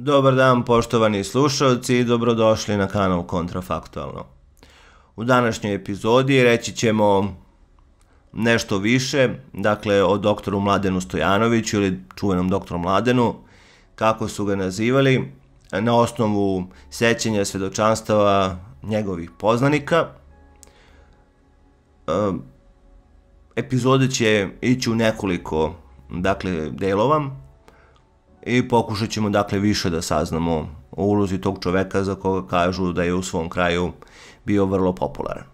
Dobar dan poštovani slušalci i dobrodošli na kanal Kontrafaktualno. U današnjoj epizodi reći ćemo nešto više, dakle o doktoru Mladenu Stojanoviću ili čuvenom doktoru Mladenu, kako su ga nazivali, na osnovu sećanja svedočanstava njegovih poznanika. Epizode će ići u nekoliko delova i pokušat ćemo više da saznamo o ulozi tog čoveka za koga kažu da je u svom kraju bio vrlo popularan.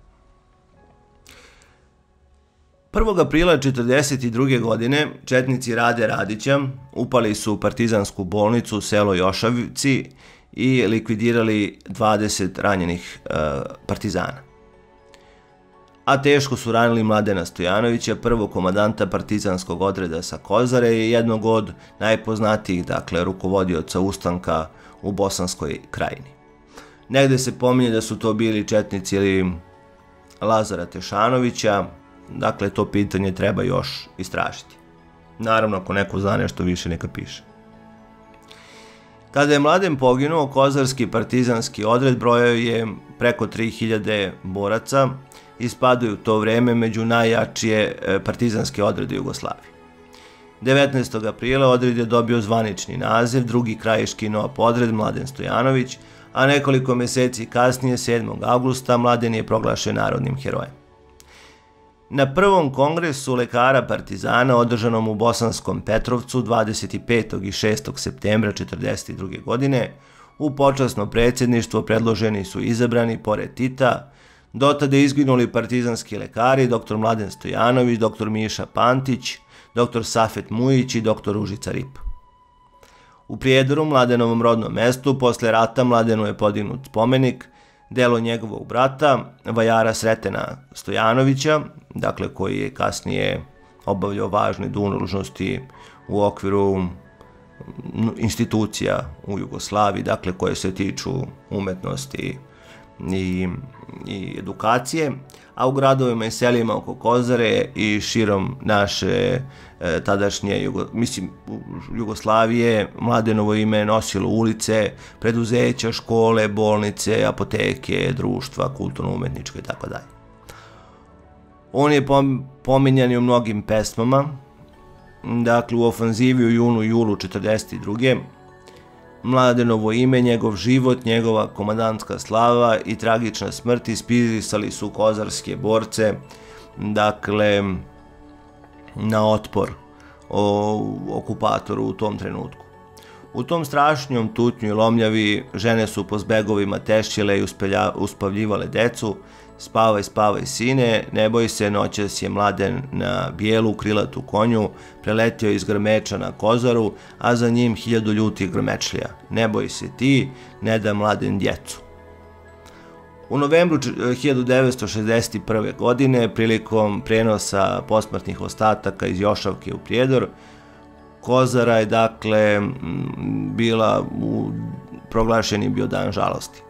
1. aprila 1942. godine četnici Rade Radića upali su u partizansku bolnicu selo Jošavci i likvidirali 20 ranjenih partizana. A teško su ranili Mladena Stojanovića, prvog komandanta partizanskog odreda sa Kozare i jednog od najpoznatijih, rukovodioca ustanka u Bosanskoj krajini. Negde se pominje da su to bili četnici ili Lazara Tešanovića, to pitanje treba još istražiti. Naravno, ako neko zna nešto više, neka piše. Kada je Mladen poginuo, Kozarski partizanski odred brojao je preko 3000 boraca i spadaju u to vreme među najjačije partizanske odrede Jugoslavije. 19. aprila odred je dobio zvanični naziv, drugi krajiški NOAP odred Mladen Stojanović, a nekoliko meseci kasnije, 7. avgusta, Mladen je proglašen narodnim herojem. Na prvom kongresu lekara partizana održanom u Bosanskom Petrovcu 25. i 6. septembra 1942. godine u počasno predsjedništvo predloženi su izabrani, pored Tita, dotada izginuli partizanski lekari dr. Mladen Stojanović, dr. Miša Pantić, dr. Safet Mujić i dr. Ružica Rip. U Prijedoru, Mladenovom rodnom mestu, posle rata Mladenu je podignut spomenik, delo njegovog brata, vajara Sretena Stojanovića, koji je kasnije obavljao važne dužnosti u okviru institucija u Jugoslaviji, koje se tiču umetnosti i edukacije, a u gradovima i selima oko Kozare i širom naše tadašnje Jugoslavije Mladenovo ime je nosilo ulice, preduzeća, škole, bolnice, apoteke, društva, kulturno-umetničko itd. On je pominjan i u mnogim pesmama, u ofanzivi u junu-julu 1942. Mladenovo ime, njegov život, njegova komandantska slava i tragična smrt ispirisali su kozarske borce, na otpor okupatoru u tom trenutku. U tom strašnjom tutnju i lomljavi žene su po zbegovima tešćile i uspavljivale decu. Spavaj, spavaj sine, ne boj se, noćas je Mladen na bijelu krilatu konju preletio iz Grmeča na Kozaru, a za njim 1000 ljutih grmečlija. Ne boj se ti, ne da Mladen djecu. U novembru 1961. godine, prilikom prenosa posmrtnih ostataka iz Jošavke u Prijedor, Kozara je bila proglašeni bio dan žalosti.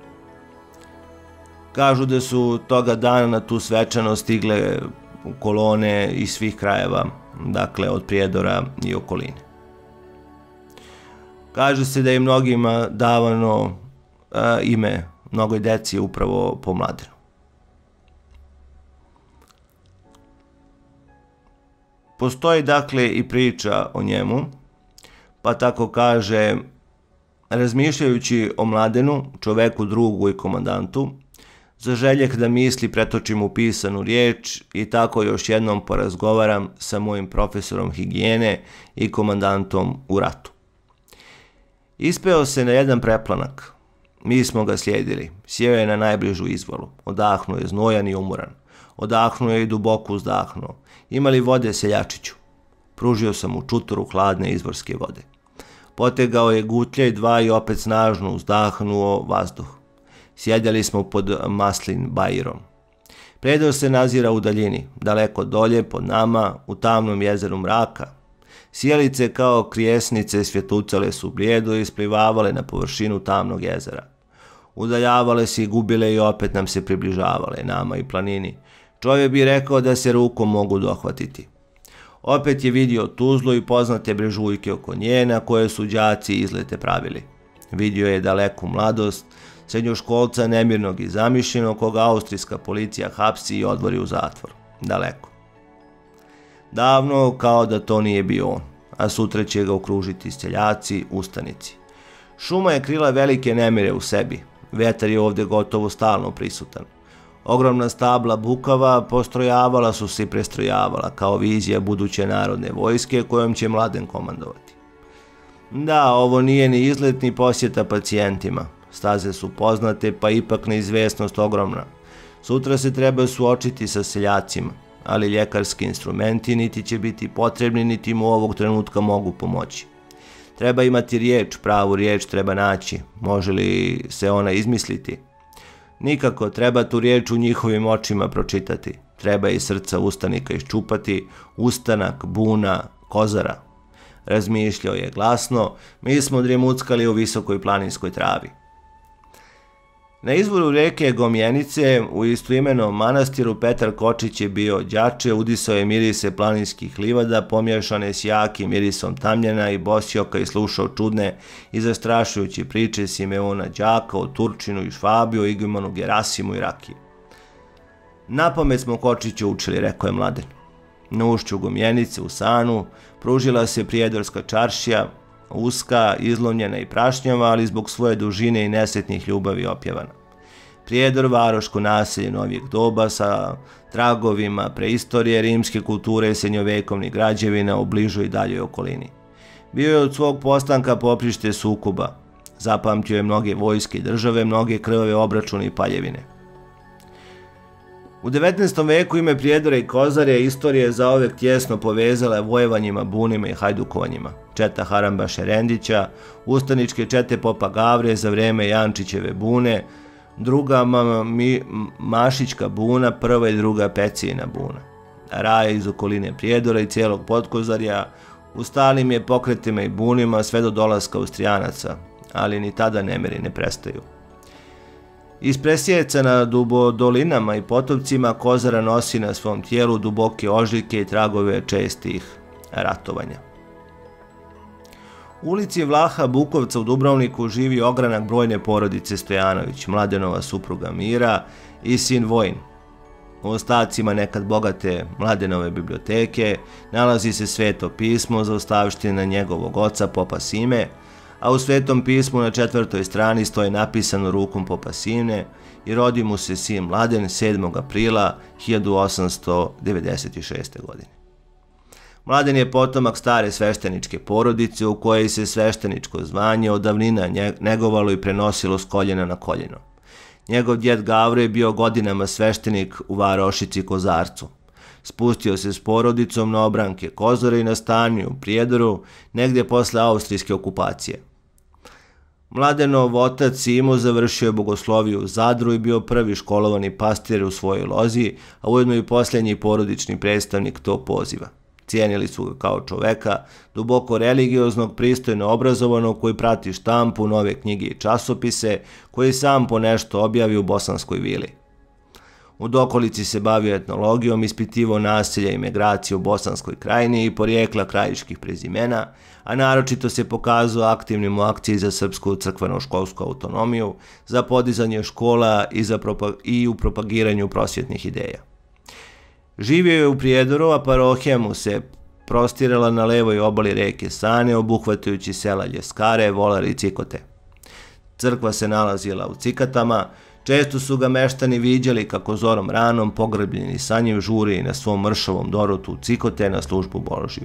Kažu da su toga dana na tu svečanost stigle kolone iz svih krajeva, od Prijedora i okoline. Kaže se da je mnogima davano ime mnogoj deci upravo po Mladenu. Postoji i priča o njemu, pa tako kaže: razmišljajući o Mladenu, čoveku, drugu i komandantu, zaželjeh da misli pretočim u pisanu riječ i tako još jednom porazgovaram sa mojim profesorom higijene i komandantom u ratu. Ispeo se na jedan preplanak. Mi smo ga slijedili. Sjeo je na najbližu izvalu. Odahnuo je znojan i umoran. Odahnuo je i duboko uzdahnuo. Ima li vode, seljačiću? Pružio sam mu čutoru hladne izvorske vode. Potegao je gutlje i opet snažno uzdahnuo vazduh. Sjedjeli smo pod maslin bajirom. Predor se nazira u daljini, daleko dolje, pod nama, u tamnom jezeru mraka. Sjelice kao krijesnice svjetucale su blijedo i isplivavale na površinu tamnog jezera. Udaljavale se i gubile i opet nam se približavale, nama i planini. Čovjek bi rekao da se rukom mogu dohvatiti. Opet je vidio Tuzlu i poznate brežuljke oko nje na koje su đaci izlete pravili. Vidio je daleku mladost, srednjoškolca nemirnog i zamišljenog, koga austrijska policija hapsi i odvori u zatvor. Daleko. Davno kao da to nije bio on, a sutra će ga okružiti seljaci, ustanici. Šuma je krila velike nemire u sebi, vetar je ovdje gotovo stalno prisutan. Ogromna stabla bukava postrojavala su se i prestrojavala kao vizija buduće narodne vojske kojom će Mladen komandovati. Da, ovo nije ni izlet ni posjeta pacijentima. Staze su poznate, pa ipak neizvesnost ogromna. Sutra se treba suočiti sa seljacima, ali ljekarski instrumenti niti će biti potrebni, niti mu ovog trenutka mogu pomoći. Treba imati riječ, pravu riječ treba naći. Može li se ona izmisliti? Nikako, treba tu riječ u njihovim očima pročitati. Treba i srca ustanika iščupati, ustanak, buna, kozara. Razmišljao je glasno, mi smo dremuckali u visokoj planinskoj travi. Na izvoru reke Gomjenice, u istoimenom manastiru, Petar Kočić je bio đače, udisao je mirise planinskih livada, pomješane s jakim mirisom tamljana i bosioka i slušao čudne i zastrašujuće priče Simeona đaka o Turčinu i Švabiju, igumanu Gerasimu i Rakiju. Napamet smo Kočiću učili, rekao je Mladen. Na ušću Gomjenice u Sanu pružila se Prijedorska čaršija, uska, izlomljena i prašnjava, ali zbog svoje dužine i nesretnih ljubavi opjevana. Prijedor, varoško naselje novijeg doba sa tragovima preistorije, rimske kulture i srednjovekovnih građevina u bližoj i daljoj okolini. Bio je od svog postanka poprište sukoba. Zapamtio je mnoge vojske i države, mnoge krvave obračune i paljevine. U 19. veku ime Prijedora i Kozare istorije zaovek tjesno povezala vojevanjima, bunima i hajdukovanjima. Četa Haramba Šerendića, ustaničke čete Popa Gavre za vreme Jančićeve bune, druga Mašićka buna, prva i druga Pecijina buna. Raja iz okoline Prijedora i cijelog Podkozarja u stalim je pokretima i bunima sve do dolaska Austrijanaca, ali ni tada nemiri ne prestaju. Iz presjecana dubodolinama i potopcima Kozara nosi na svom tijelu duboke ožiljke i tragove čestih ratovanja. U ulici Vlaha Bukovca u Dubrovniku živi ogranak brojne porodice Stojanović, Mladenova supruga Mira i sin Vojin. U ostacima nekad bogate Mladenove biblioteke nalazi se Sveto pismo zaostavštine njegovog oca Popa Sime, a u Svetom pismu na 4. strani stoji napisano rukom Popa Sime i rodi mu se sin Mladen 7. aprila 1896. godine. Mladen je potomak stare svešteničke porodice u kojoj se svešteničko zvanje od davnina negovalo i prenosilo s koljena na koljeno. Njegov djed Gavro je bio godinama sveštenik u Varošici Kozarcu. Spustio se s porodicom na obranke Kozare i nastanio u Prijedoru negdje posle austrijske okupacije. Mladenov otac Simo završio je bogosloviju u Zadru i bio prvi školovani pastir u svojoj lozi, a ujedno i posljednji porodični predstavnik tog poziva. Cijenili su ga kao čoveka, duboko religioznog, pristojno obrazovanog, koji prati štampu, nove knjige i časopise, koji sam po nešto objavi u Bosanskoj vili. U dokolici se bavio etnologijom, ispitivao naselja i migracije u Bosanskoj krajini i porijekla krajiških prezimena, a naročito se pokazao aktivnim u akciji za srpsku crkveno-školsku autonomiju, za podizanje škola i u propagiranju prosvjetnih ideja. Živio je u Prijedoru, a parohija mu se prostirala na levoj obali reke Sane, obuhvatajući sela Ljeskare, Volare i Cikote. Crkva se nalazila u Cikatama, često su ga meštani viđali kako zorom ranom, pogrebljeni sa njim, žuri na svom mršavom dorotu u Cikote na službu Božiju.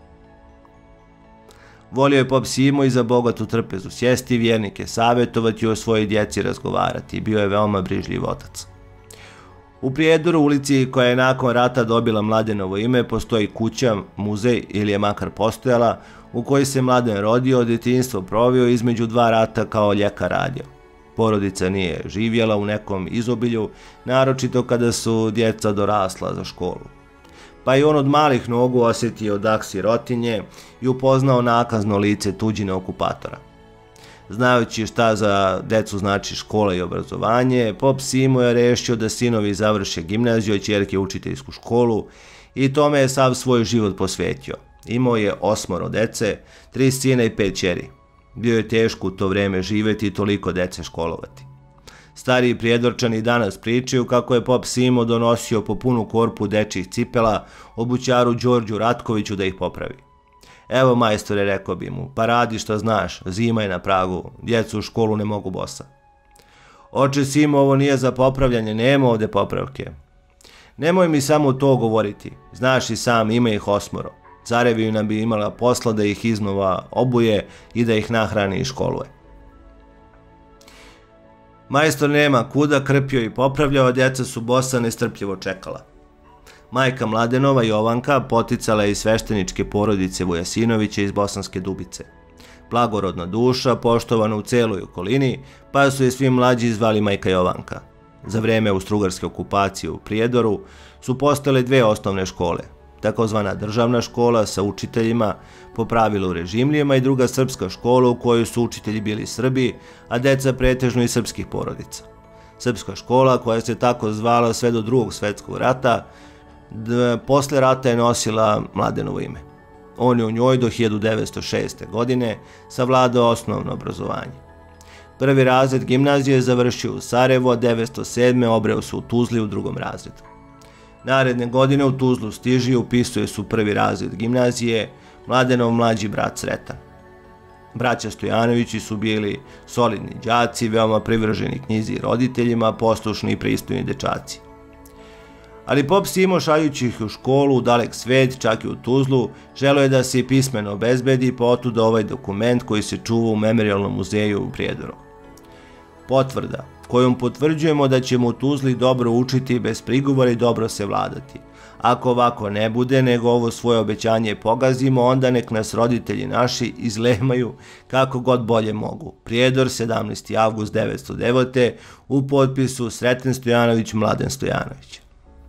Volio je Pop Simo i za bogatu trpezu sjesti, vjernike savjetovati i o svojoj djeci razgovarati. Bio je veoma brižljiv otac. U Prijedoru, ulici koja je nakon rata dobila Mladenovo ime, postoji kuća, muzej ili je makar postojala, u kojoj se Mladen rodio, djetinjstvo provio, između dva rata kao ljekar radio. Porodica nije živjela u nekom izobilju, naročito kada su djeca dorasla za školu. Pa i on od malih nogu osjetio dah sirotinje i upoznao nakazno lice tuđine okupatora. Znajući šta za decu znači škola i obrazovanje, Pop Simo je rešio da sinovi završe gimnaziju, a ćerke učiteljsku školu i tome je sav svoj život posvetio. Imao je 8 dece, 3 sina i 5 ćeri. Bio je teško u to vreme živeti i toliko dece školovati. Stariji Prijedorčani danas pričaju kako je pop Simo donosio po punu korpu dečjih cipela obućaru Đorđu Ratkoviću da ih popravi. Evo majstore, rekao bi mu, pa radi što znaš, zima je na pragu, djecu u školu ne mogu bosa. Oče Simo, ovo nije za popravljanje, nema ovde popravke. Nemoj mi samo to govoriti, znaš i sam, ima ih 8. Carevina bi imala posla da ih iznova obuje i da ih nahrani i školuje. Majstor nema kuda, krpio i popravljao, djeca su bosa nestrpljivo čekala. Majka Mladenova, Jovanka, poticala je iz svešteničke porodice Vujasinovića iz Bosanske Dubice. Blagorodna duša, poštovana u celoj okolini, pa su je svi mlađi zvali majka Jovanka. Za vreme austrougarske okupacije u Prijedoru su postale 2 osnovne škole, takozvana državna škola sa učiteljima po pravilu režimlijama i druga srpska škola u kojoj su učitelji bili Srbi, a deca pretežno iz srpskih porodica. Srpska škola, koja se tako zvala sve do Drugog svetskog rata, posle rata je nosila Mladenovo ime. On je u njoj do 1906. godine savladao osnovno obrazovanje. Prvi razred gimnazije je završio u Sarajevu, a 1907. obreo se u Tuzli u 2. razredu. Naredne godine u Tuzlu stiže i upisuje se u 1. razred gimnazije Mladenov mlađi brat Sretan. Braća Stojanovići su bili solidni đaci, veoma privrženi knjizi i roditeljima, poslušni i pristojni dečaci. Ali pop Simo, šaljući ih u školu, u dalek svet, čak i u Tuzlu, želeo je da se i pismeno obezbedi, pa otuda ovaj dokument koji se čuva u Memorijalnom muzeju u Prijedoru. Potvrda kojom potvrđujemo da ćemo u Tuzli dobro učiti, bez prigovora i dobro se vladati. Ako ovako ne bude, nego ovo svoje obećanje pogazimo, onda nek nas roditelji naši izlemaju kako god bolje mogu. Prijedor, 17. avgust 1909. u potpisu Sreten Stojanović, Mladen Stojanović.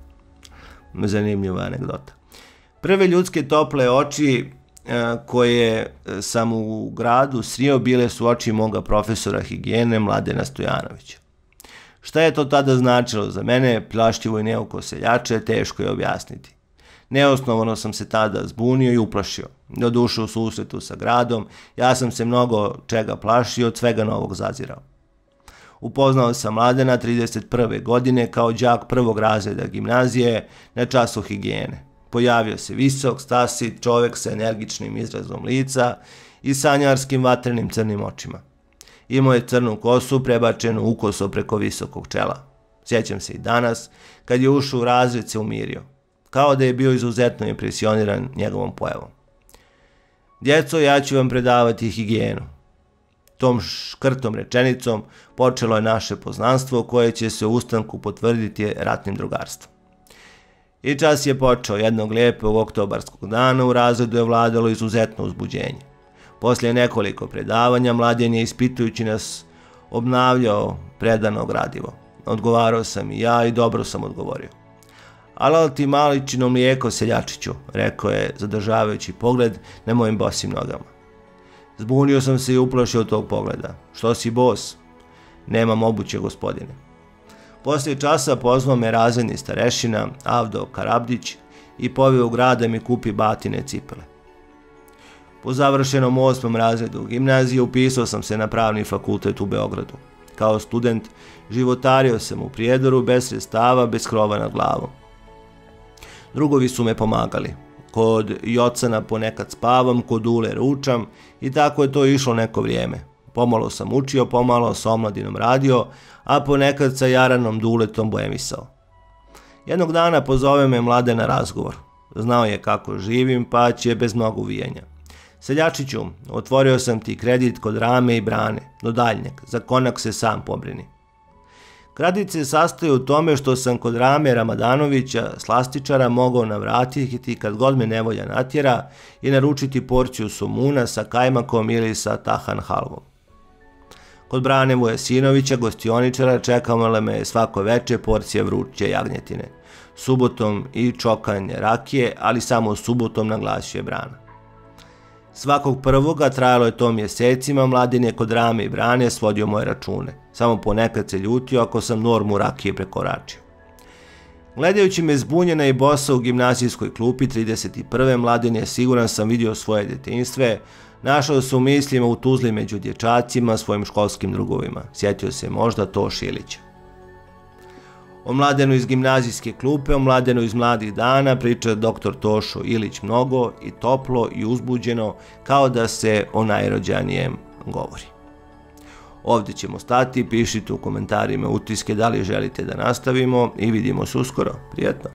Zanimljiva anegdota. Prve ljudske tople oči koje sam u gradu srio bile su oči moga profesora higijene Mladena Stojanovića. Šta je to tada značilo za mene, plašljivo i neuko seljače, teško je objasniti. Neosnovano sam se tada zbunio i uplašio. Doduše u susretu sa gradom, ja sam se mnogo čega plašio, od svega novog zazirao. Upoznao sam Mladena 31. godine kao đak 1. razreda gimnazije na času higijene. Pojavio se visok, stasit čovek sa energičnim izrazom lica i sanjarskim vatrenim crnim očima. Imao je crnu kosu prebačenu ukoso preko visokog čela. Sjećam se i danas, kad je ušao u razred se umirio, kao da je bio izuzetno impresioniran njegovom pojavom. Djeco, ja ću vam predavati higijenu. Tom škrtom rečenicom počelo je naše poznanstvo koje će se u ustanku potvrditi ratnim drugarstvom. I čas je počeo. Jednog lijepog oktobarskog dana u razredu je vladalo izuzetno uzbuđenje. Poslije nekoliko predavanja Mladen je, ispitujući nas, obnavljao predano gradivo. Odgovarao sam i ja i dobro sam odgovorio. Alal ti maličino mlijeko, seljačiću, rekao je, zadržavajući pogled na mojim bosim nogama. Zbunio sam se i uplašio od tog pogleda. Što si bos? Nemam obuće, gospodine. Poslije časa pozvao me razredni starešina Avdo Karabdić i poveo u grad da mi kupi batine cipele. Po završenom 8. razredu gimnazije upisao sam se na Pravni fakultet u Beogradu. Kao student životario sam u Prijedoru bez sredstava, bez krova nad glavom. Drugovi su me pomagali. Kod Jocana ponekad spavam, kod Ule ručam i tako je to išlo neko vrijeme. Pomalo sam učio, pomalo sa omladinom radio, a ponekad sa Jaranom Duletom bojemisao. Jednog dana pozove me Mladen na razgovor. Znao je kako živim, pa će bez mnogo uvijanja. Seljačiću, otvorio sam ti kredit kod Rame i Brane, do daljnjeg, za konak se sam pobrini. Kredit se sastoji u tome što sam kod Rame Ramadanovića, slastičara, mogao navratiti kad god me nevolja natjera i naručiti porciju somuna sa kajmakom ili sa tahan halvom. Kod Brane Vujasinovića, gostioničara, čekala me svako veče porcija vruće jagnjetine. Subotom i čokanje rakije, ali samo subotom, naglasio je Brana. Svakog prvoga, trajalo je to mjesecima, Mladen je kod Rame i Brane svodio moje račune. Samo ponekad se ljutio ako sam normu rakije prekoračio. Gledajući me zbunjena i bosa u gimnazijskoj klupi 31. Mladene, siguran sam vidio svoje detinjstve, našao se u mislima u Tuzli među dječacima, svojim školskim drugovima. Sjetio se možda Toš Ilića. O Mladenu iz gimnazijske klupe, o Mladenu iz mladih dana priča dr. Tošo Ilić mnogo i toplo i uzbuđeno, kao da se o najrođanijem govori. Ovdje ćemo stati, pišite u komentarima utiske da li želite da nastavimo i vidimo se uskoro. Prijetno!